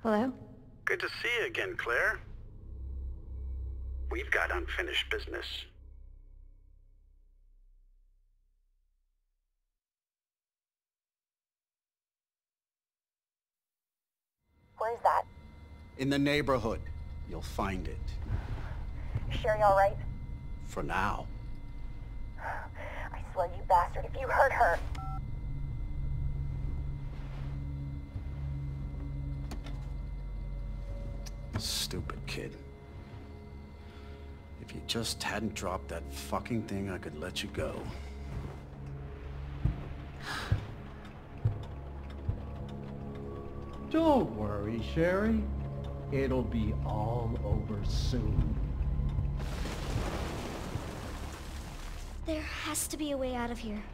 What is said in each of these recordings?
Hello? Good to see you again, Claire. We've got unfinished business. Where's that? In the neighborhood. You'll find it. Sherry all right? For now. I swear, you bastard, if you hurt her... Stupid kid. If you just hadn't dropped that fucking thing, I could let you go. Don't worry, Sherry. It'll be all over soon. There has to be a way out of here.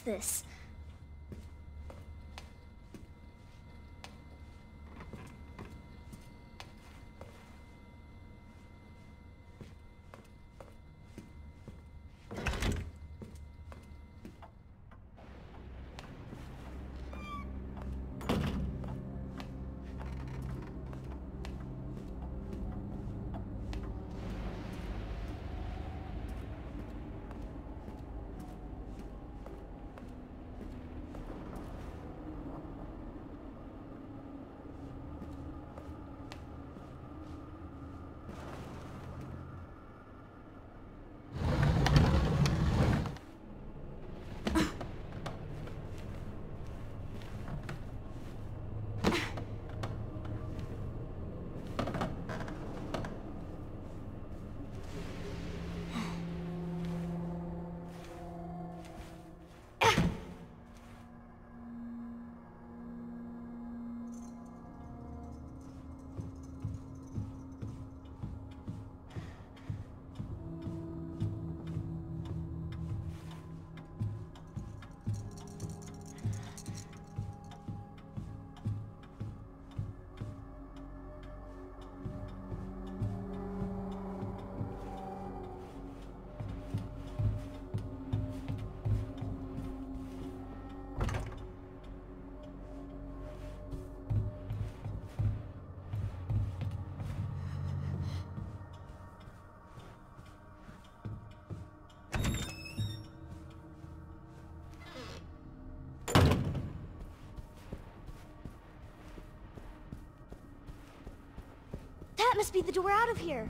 this. That must be the door out of here.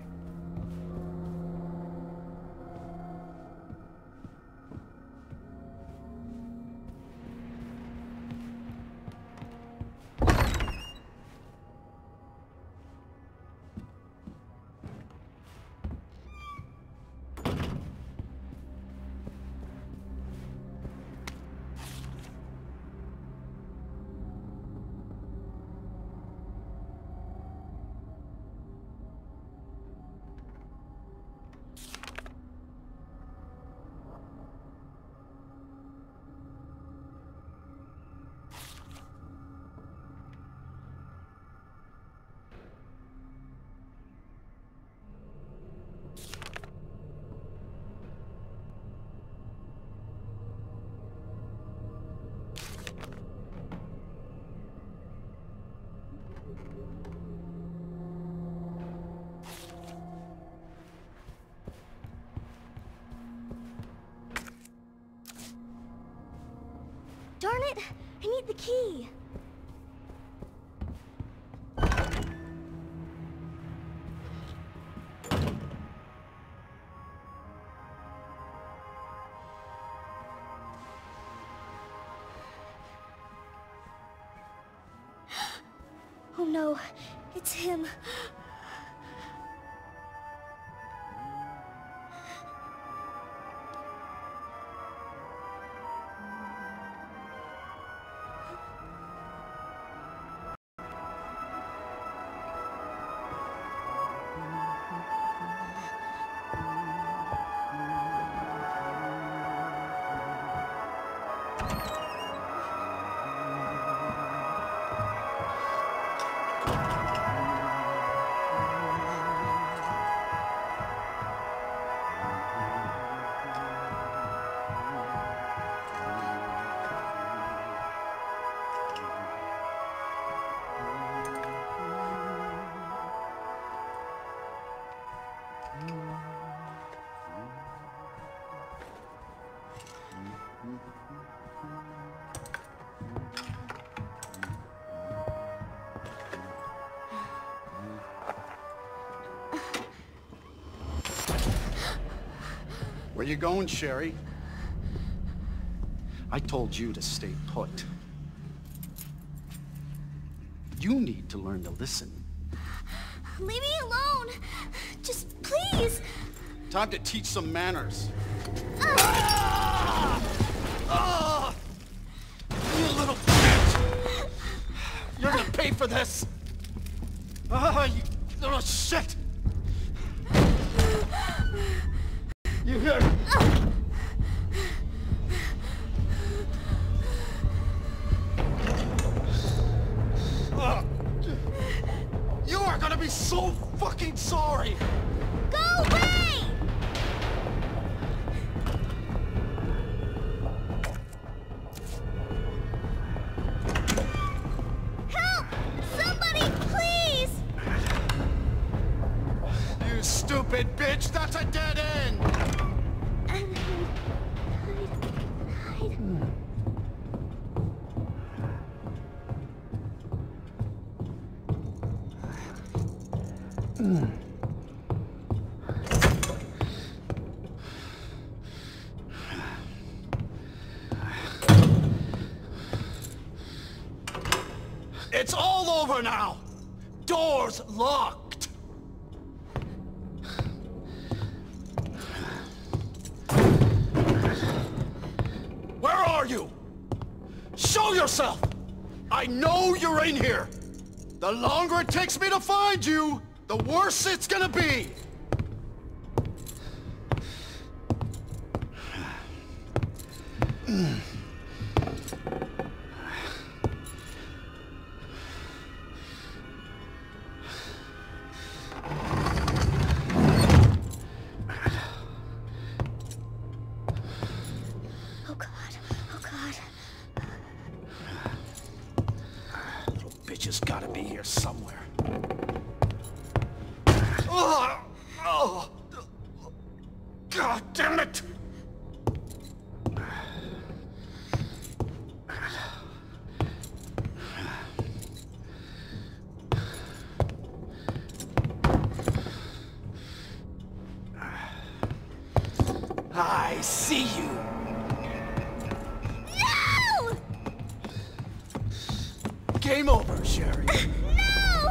Darn it! I need the key! Oh no, it's him. Where you going, Sherry? I told you to stay put. You need to learn to listen. Leave me alone! Just please! Time to teach some manners. You little bitch! You're gonna pay for this! You little shit! You hear? fucking sorry! Go away! Help! Somebody, please! You stupid bitch! That's a dead end! And hide. It's all over now! Door's locked! Where are you? Show yourself! I know you're in here! The longer it takes me to find you, the worse it's gonna be! Oh God, oh God. Little bitch has gotta be here somewhere. Oh, oh, God damn it! I see you. No! Game over, Sherry. No!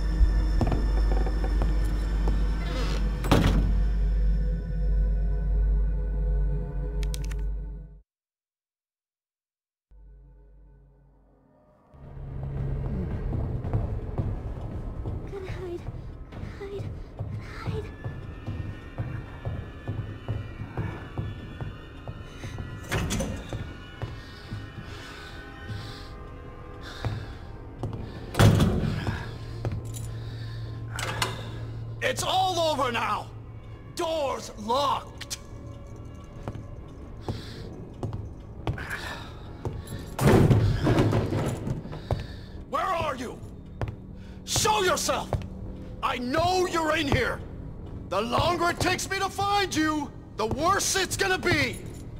Gotta hide. Hide. Hide. It's all over now! Door's locked! Where are you? Show yourself! I know you're in here! The longer it takes me to find you, the worse it's gonna be!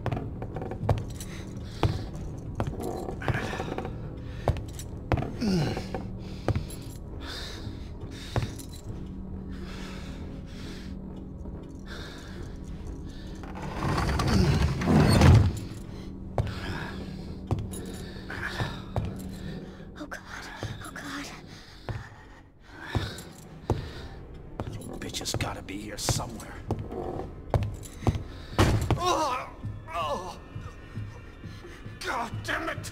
Oh God, oh God. Little bitch has gotta be here somewhere. Oh, oh. God damn it!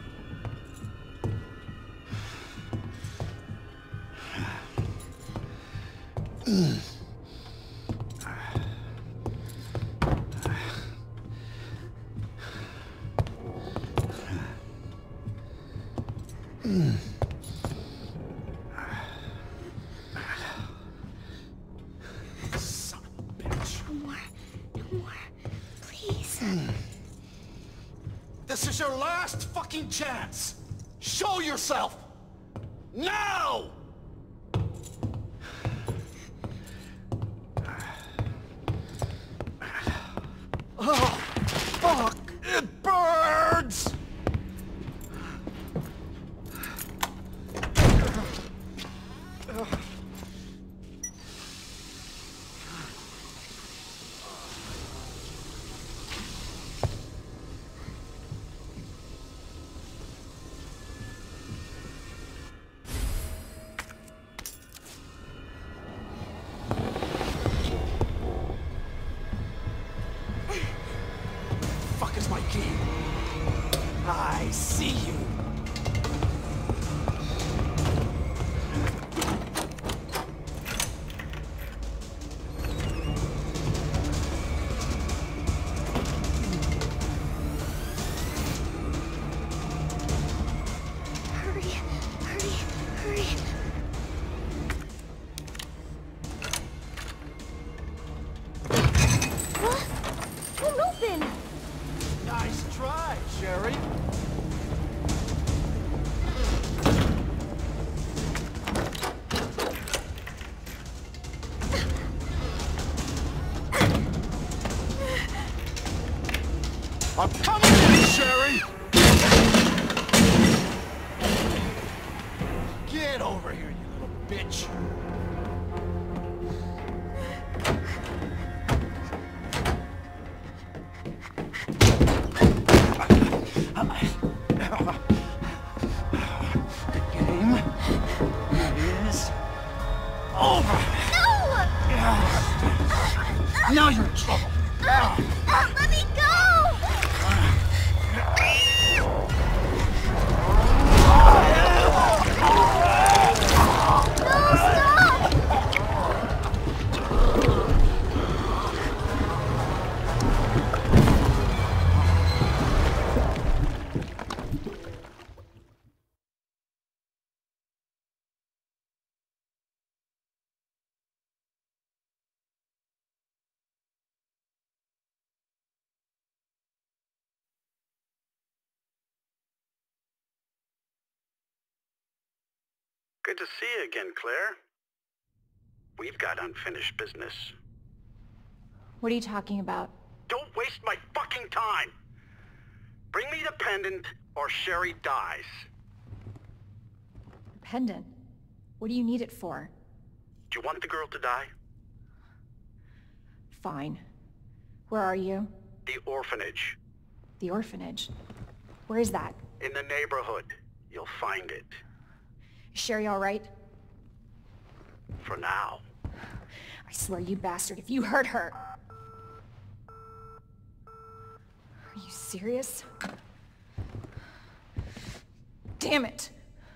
Son of a bitch. No more. No more. Please. This is your last fucking chance! Show yourself! Now! Oh, fuck! It burns! I'm coming in, Sherry! Get over here, you little bitch! The game is over! No! Now you're in trouble! Let me go! No, stop! Good to see you again, Claire. We've got unfinished business. What are you talking about? Don't waste my fucking time! Bring me the pendant, or Sherry dies. Pendant? What do you need it for? Do you want the girl to die? Fine. Where are you? The orphanage. The orphanage? Where is that? In the neighborhood. You'll find it. Is Sherry all right? For now. I swear, you bastard, if you hurt her... Are you serious? Damn it!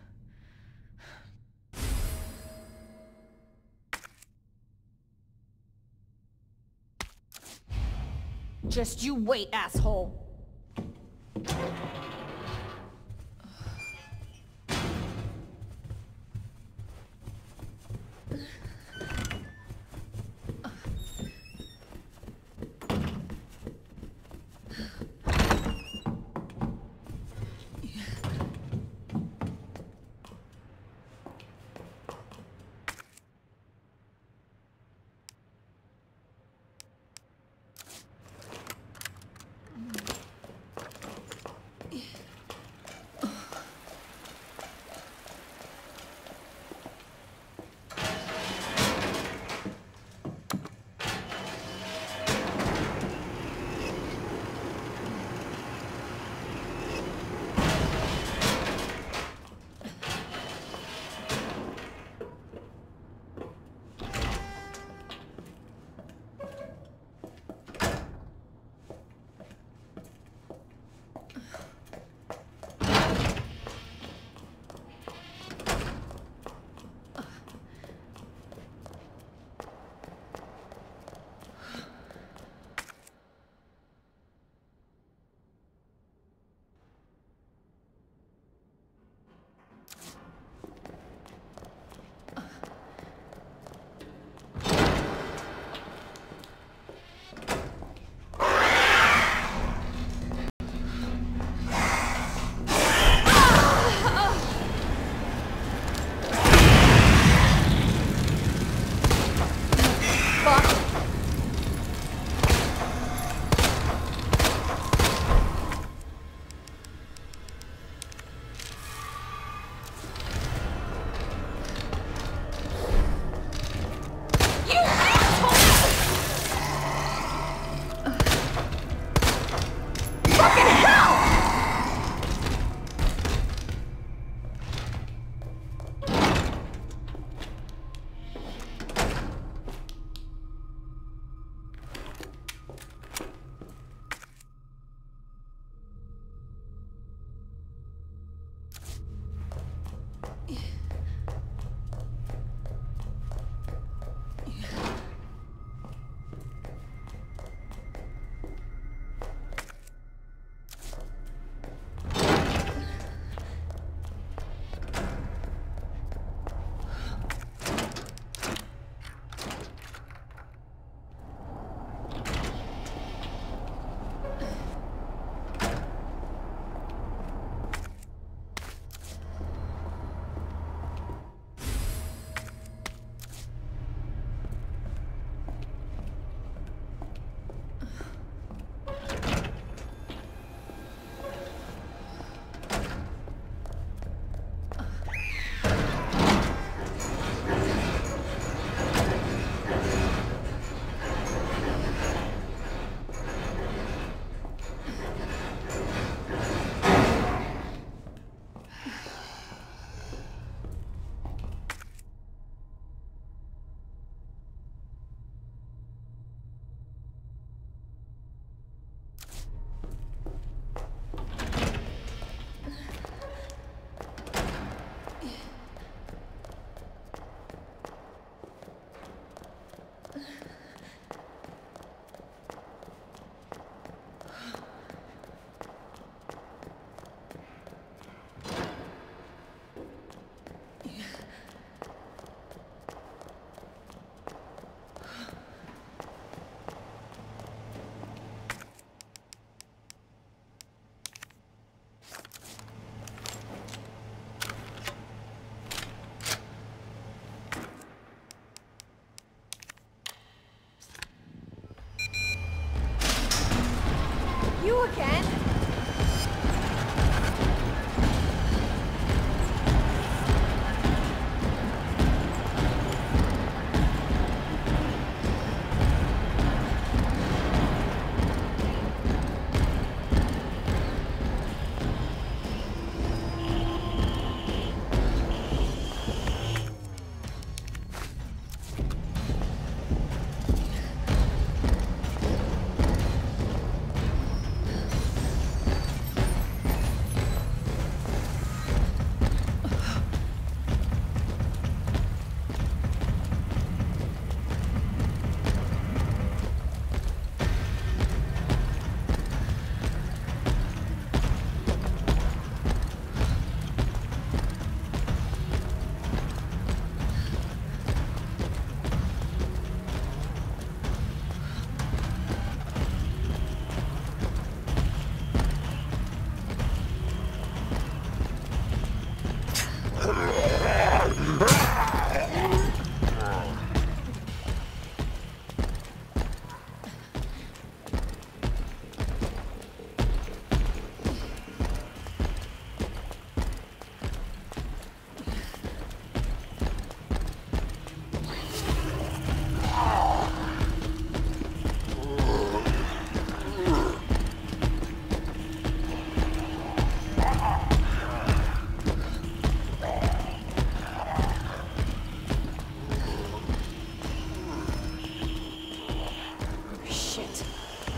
Just you wait, asshole!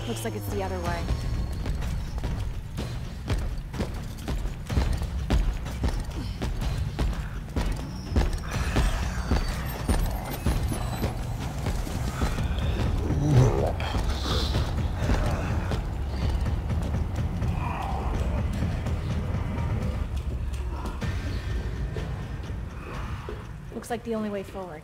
Looks like it's the other way. Looks like the only way forward.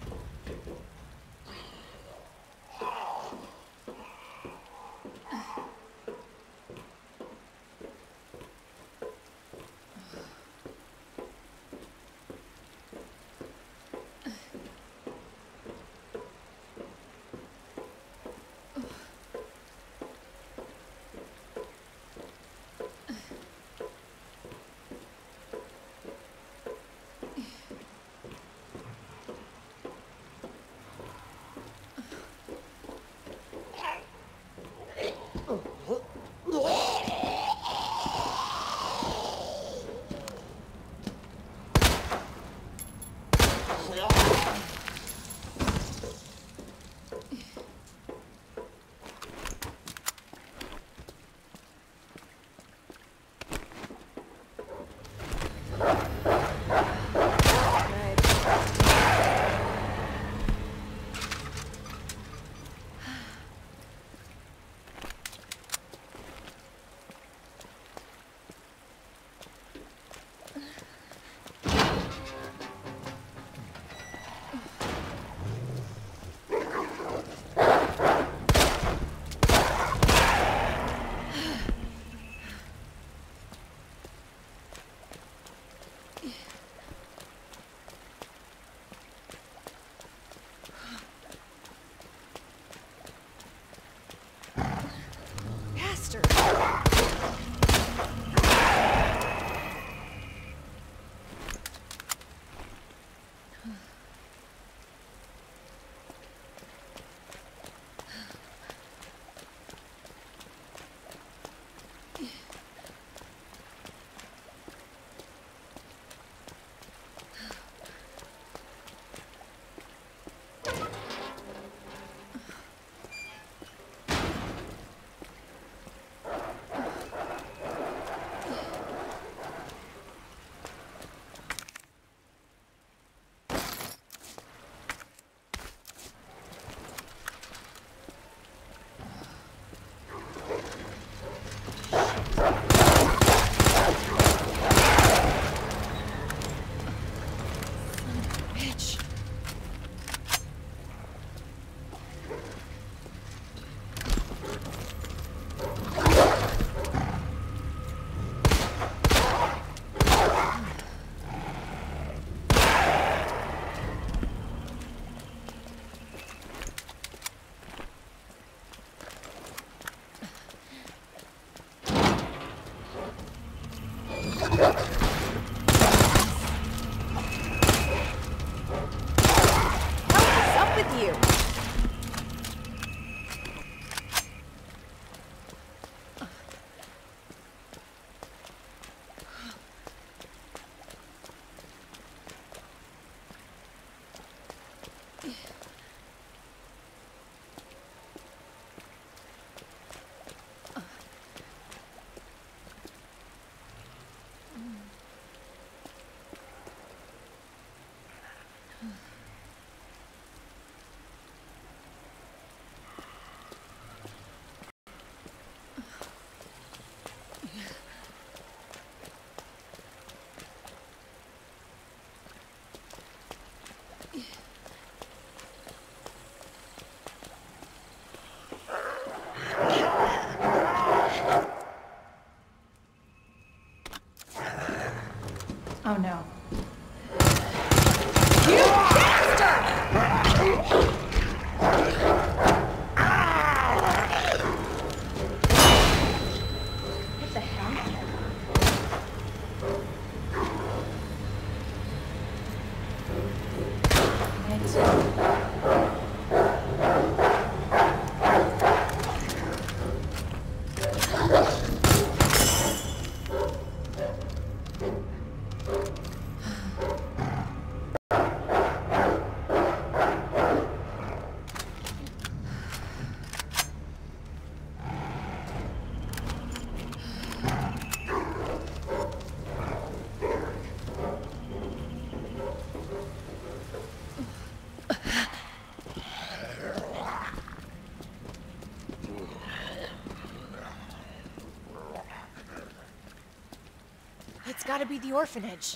gotta be the orphanage.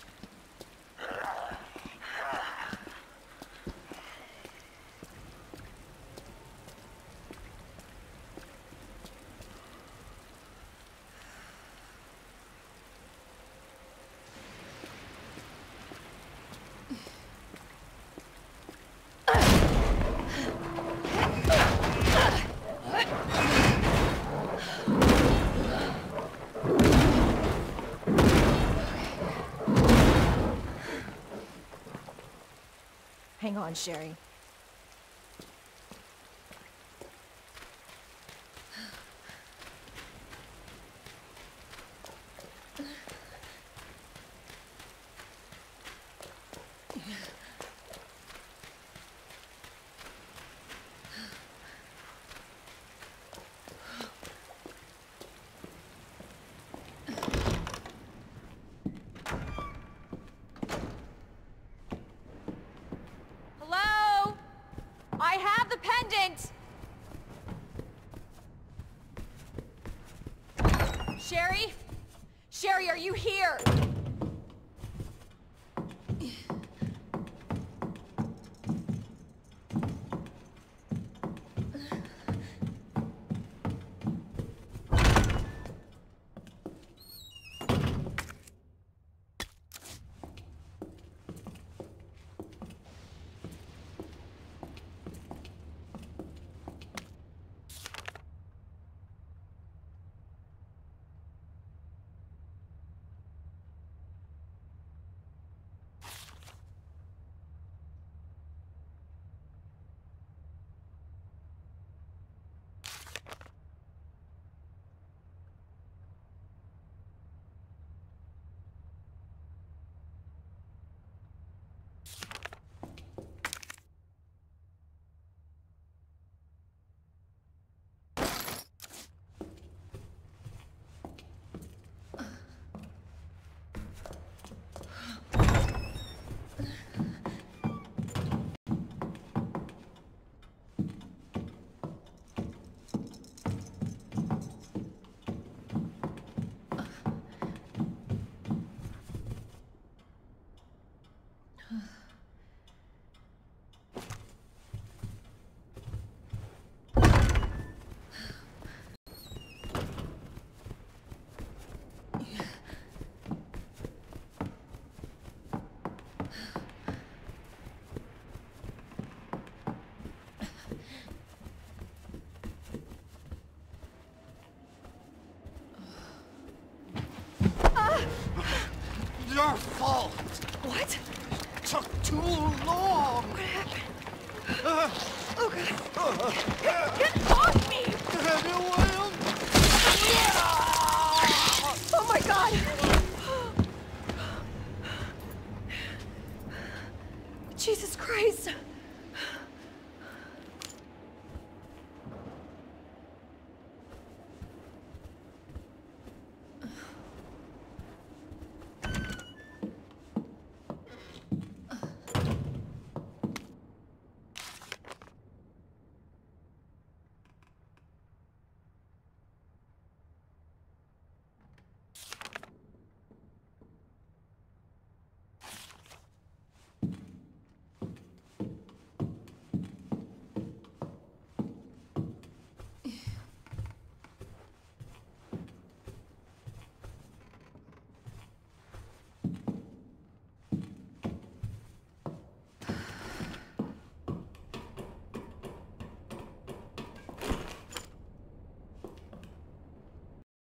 Hang on, Sherry. I have the pendant! Sherry? Sherry, are you here? Your fault! What? Took too long! What happened? Oh god. Get off me! William! Oh my god!